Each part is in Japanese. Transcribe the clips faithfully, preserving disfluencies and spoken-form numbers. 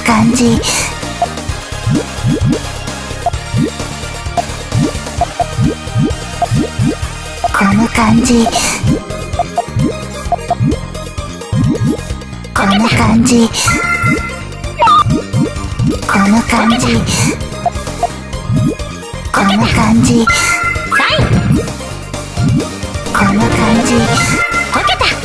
感じ、この感じ、この感じ、この感じ、この感じ、この感じ、こけた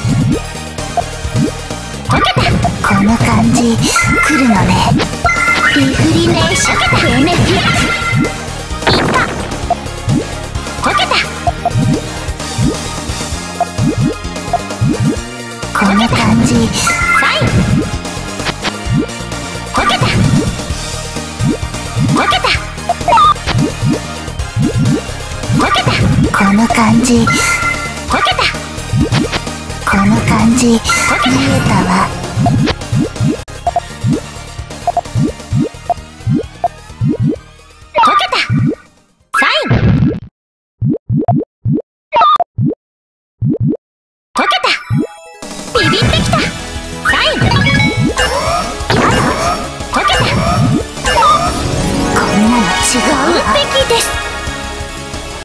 こけた、この感じ、来るのね。リフリネーションベネフィック、いったこけた、この感じ、サインこけたこけたこけた、この感じ、こけたこの感じ、見えたわ。